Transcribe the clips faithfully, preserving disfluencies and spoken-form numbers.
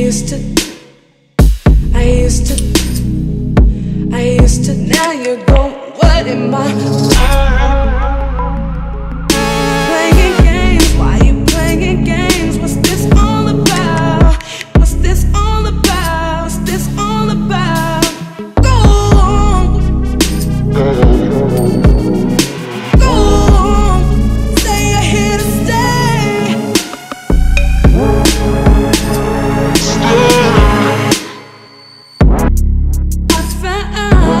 used to, I used to, I used to. Now you're gone. What am I? Playing games? Why you playing games? What's this all about? What's this all about? What's this all about? Go on, go on. Say you're here to stay. I found.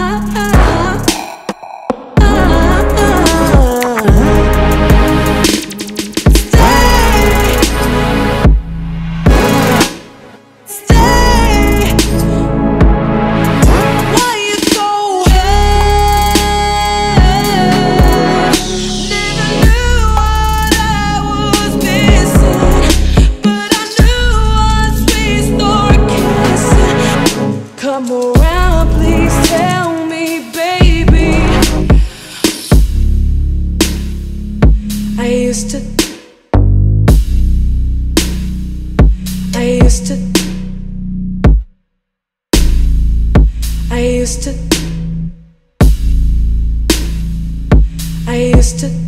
Come around, please tell me, baby. I used to, I used to, I used to, I used to.